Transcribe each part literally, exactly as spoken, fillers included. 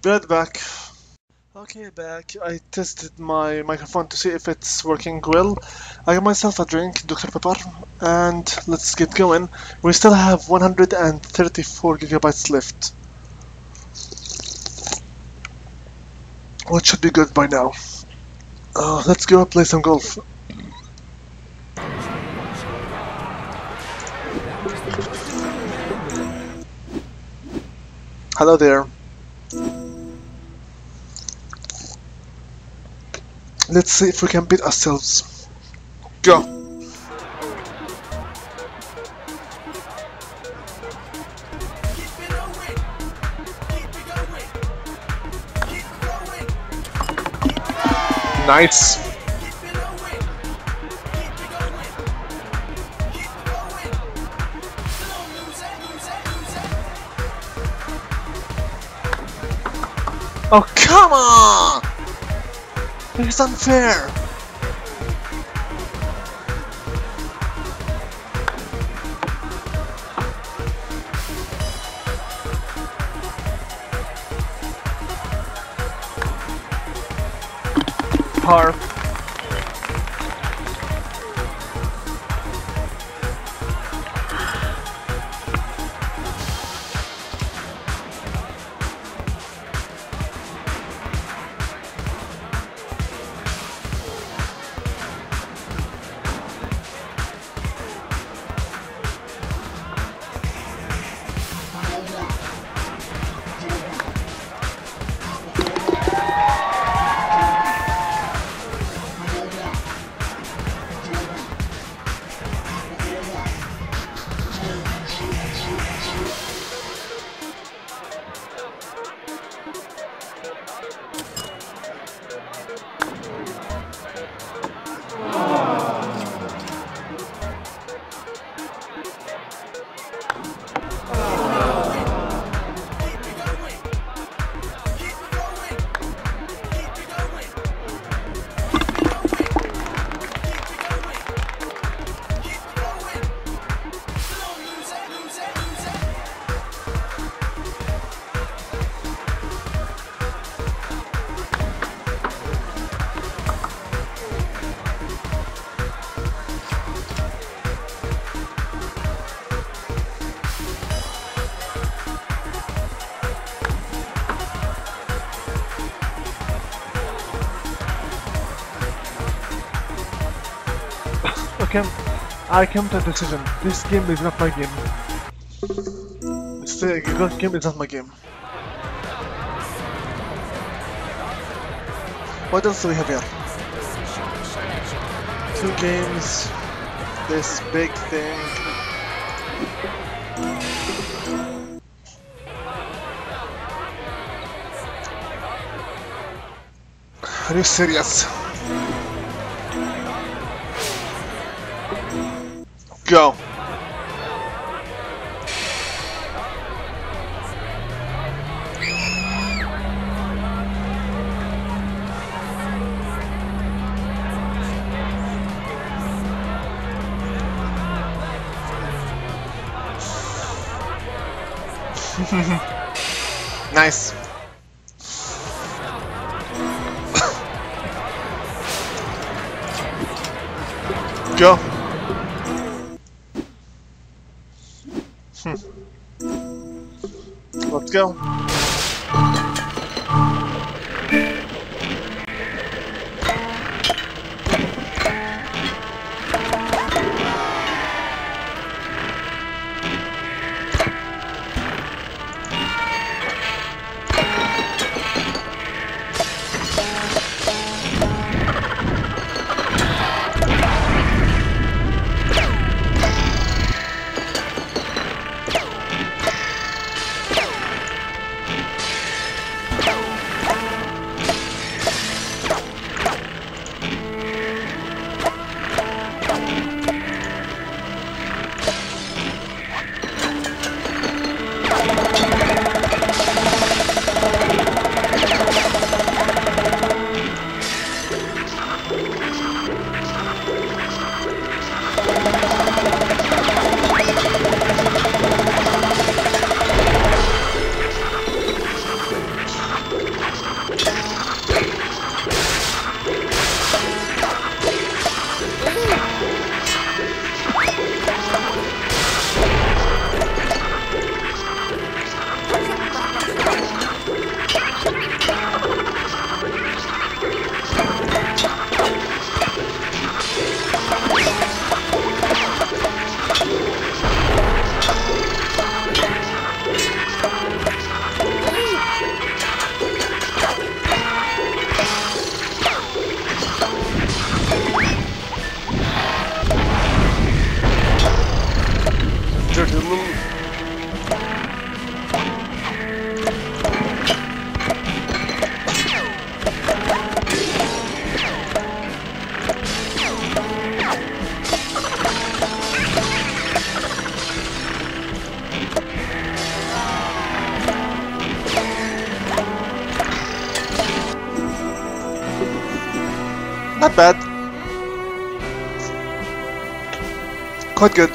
Right back. Okay, back. I tested my microphone to see if it's working well. I got myself a drink, Doctor Pepper, and let's get going. We still have one hundred thirty-four gigabytes left. What should be good by now? Uh, let's go play some golf. Hello there. Let's see if we can beat ourselves. Go. Nice. Oh, come on! It's unfair! Par. Okay, I come to a decision. This game is not my game. This uh, golf game is not my game. What else do we have here? Two games. This big thing. Are you serious? Go. Nice. Go. Let's go. dirty little. Not bad. Quite good.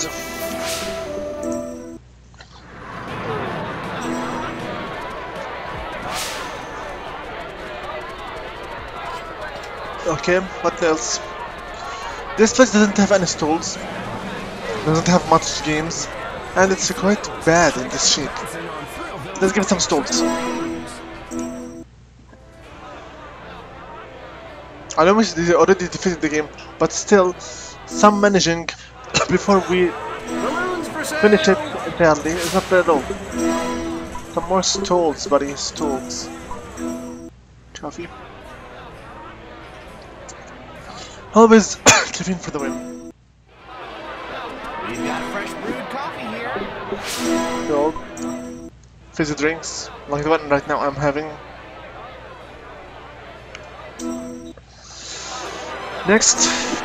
Okay, what else? This place doesn't have any stalls, doesn't have much games, and it's quite bad in this shape. Let's give it some stalls. I know we already defeated the game, but still, some managing before we finish it entirely is not bad at all. Some more stalls, buddy, stalls. Coffee. Always caffeine for the win. We've got fresh brewed coffee here. Gold. Fizzy drinks, like the one right now I'm having. Next,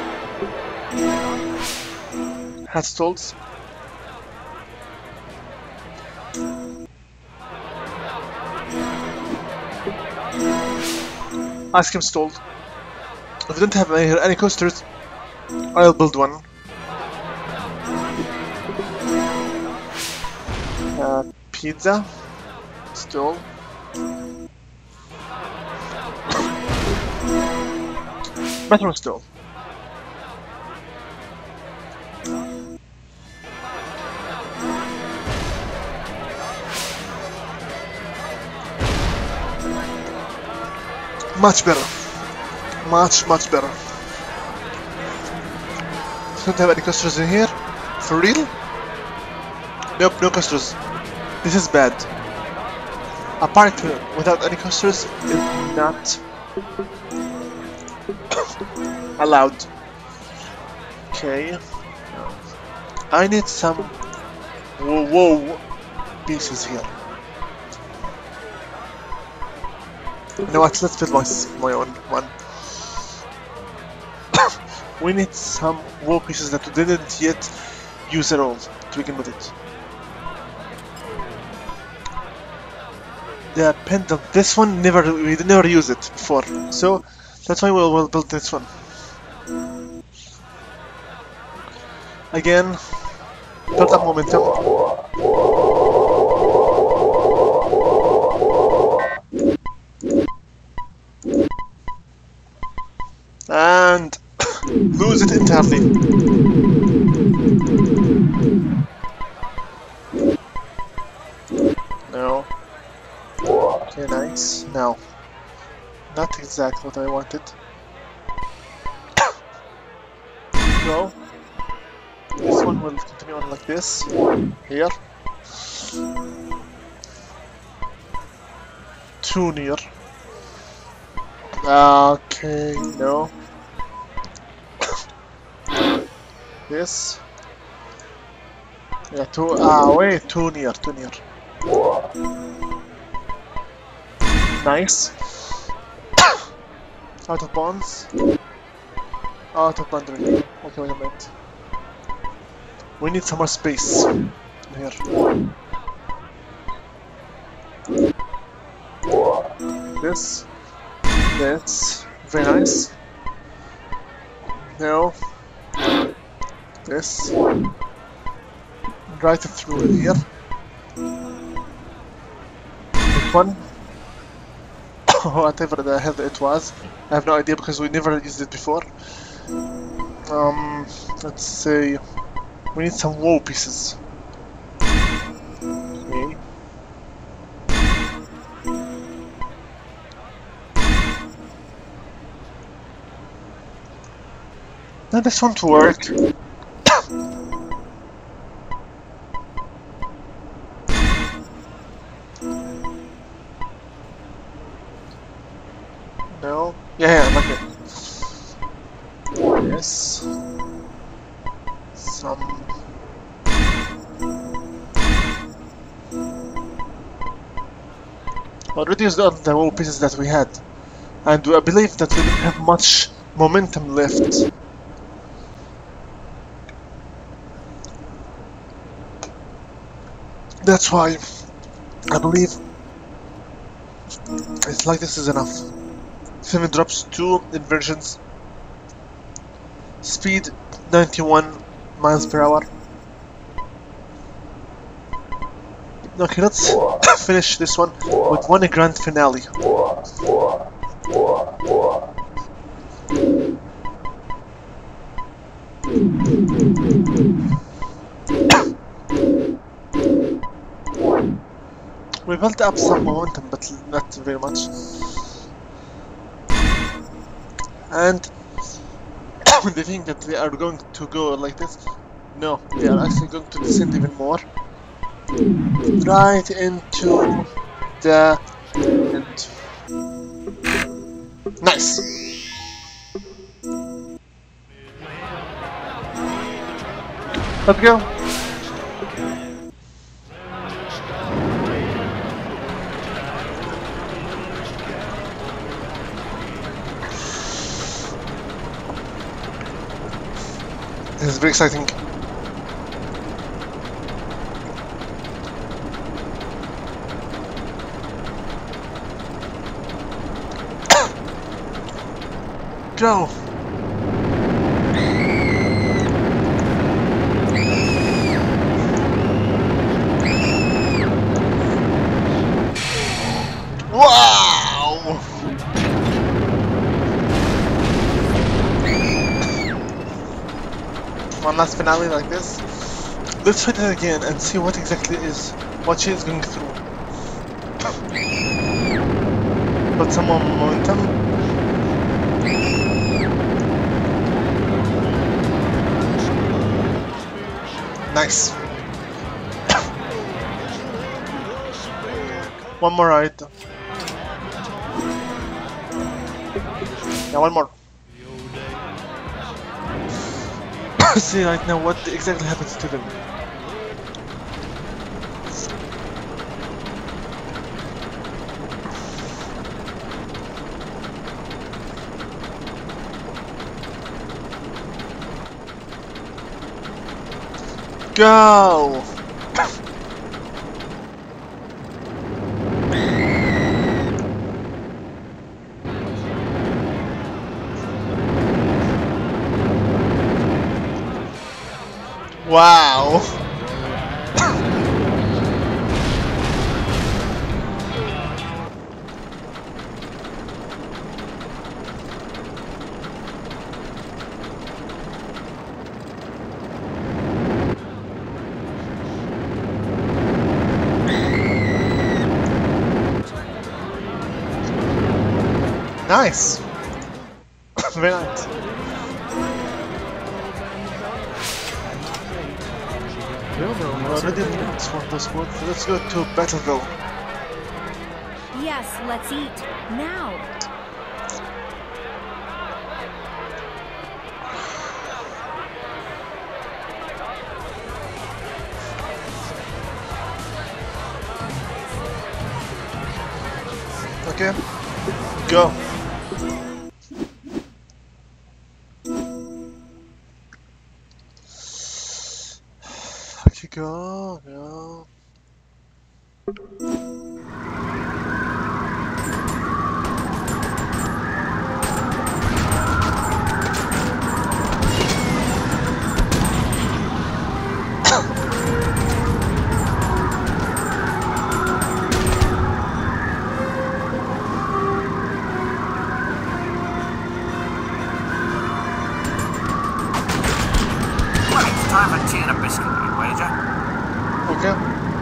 hat stalls. Ice cream stall. If we don't have any, any coasters, I'll build one. Uh, pizza stall. Bathroom stall. Much better. Much, much better. Don't have any customers in here? For real? Nope, no customers. This is bad. A park without any customers is not allowed. Okay. I need some whoa, whoa pieces here. You know what? Let's build my, my own one. We need some wall pieces that we didn't yet use at all to begin with it. The pendant, this one never we never used it before, so that's why we'll, we'll build this one. Again, build up momentum. And lose it entirely. No. Okay, nice. Now, not exactly what I wanted. No. This one will continue on like this. Here. Too near. Okay, no. This. Yeah, too. Ah, wait, too near, too near. Nice. Out of bounds. Out of boundary. Okay, wait a minute. We need some more space here. This. This. Very nice. No. This. Right through here. This one. Whatever the hell it was. I have no idea because we never used it before. Um, let's say we need some wall pieces. Okay. Now this won't work. No? Yeah, yeah, like it. Yes. Some Already used all the wall pieces that we had, and I believe that we don't have much momentum left. That's why I believe it's like this is enough. Seven drops, two inversions, speed ninety-one miles per hour. Okay, let's finish this one with one grand finale. We built up some momentum, but not very much. And they think that they are going to go like this. No, they are actually going to descend even more. Right into the end. Nice! Let's go! This is very exciting. Go! Wow! One last finale like this. Let's hit it again and see what exactly is what she is going through. Put some more momentum. Nice. One more ride. Yeah, one more. See right now what exactly happens to them. Go! Wow! Nice! Very nice. We're already in this one, this one. Let's go to Battleville. Yes, let's eat. Now. Okay. Go. Okay, go, go. Time for tea and a biscuit, you wager? Okay.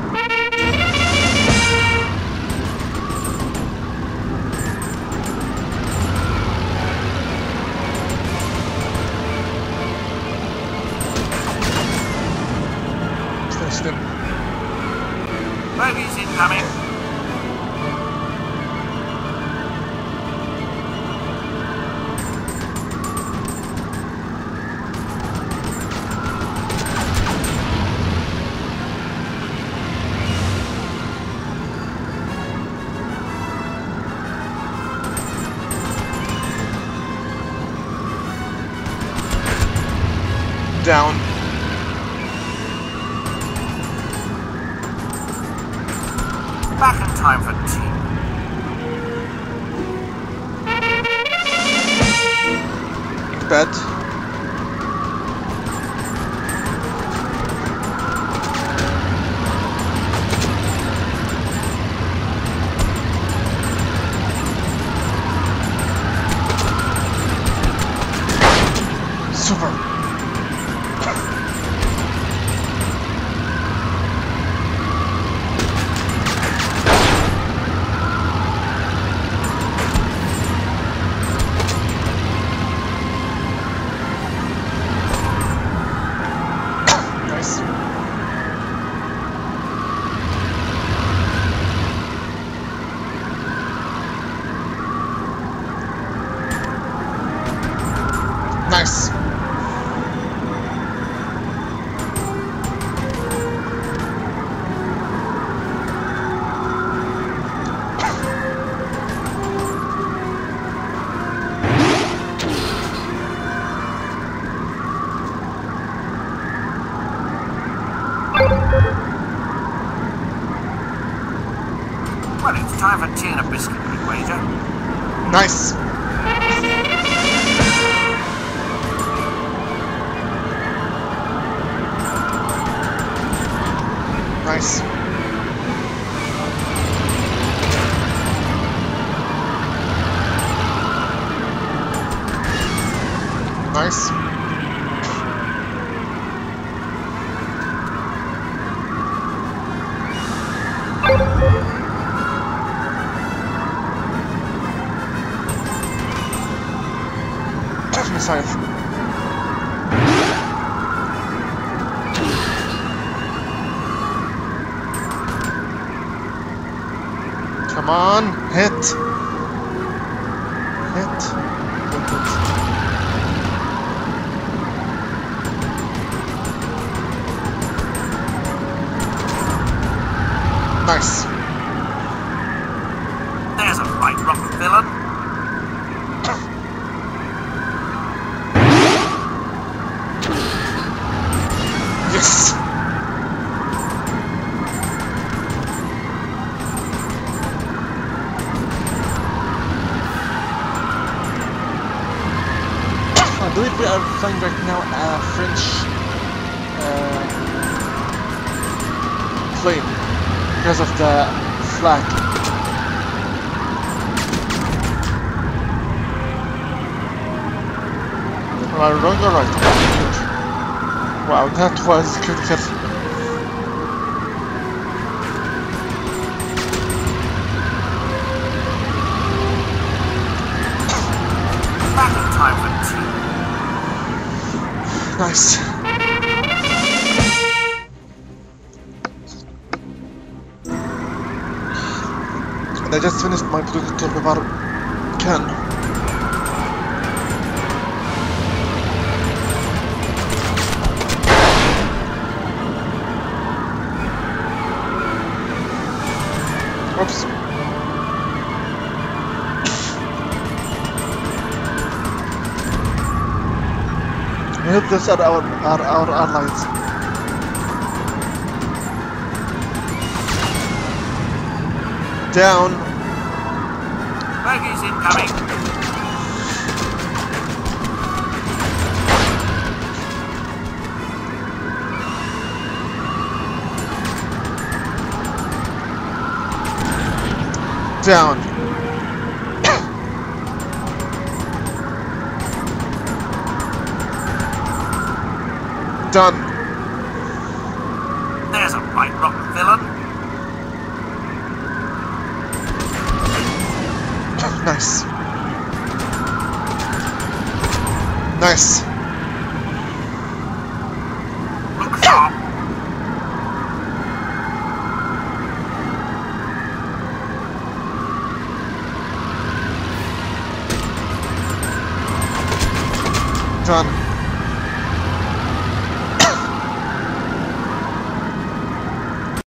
Finish them. Bogies incoming. Down. Back in time for tea. Bed. Super. Nice. Nice. Well, it's time for tea and a biscuit, big wager. Nice. Nice. Nice. Missile. Come on, hit. Hit. Hit it. Nice. There's a right rotten villain. Yes. I believe we are flying right now a French uh, plane because of the flag. Am I wrong or right? Wow, that was critical. Back in time for tea. Nice. And I just finished my Predator Pepper can. Oops. I hope those are our, are our allies. Down. Bogies incoming. Down. Done. There's a right rotten villain. Nice. Nice. Look sharp. Done.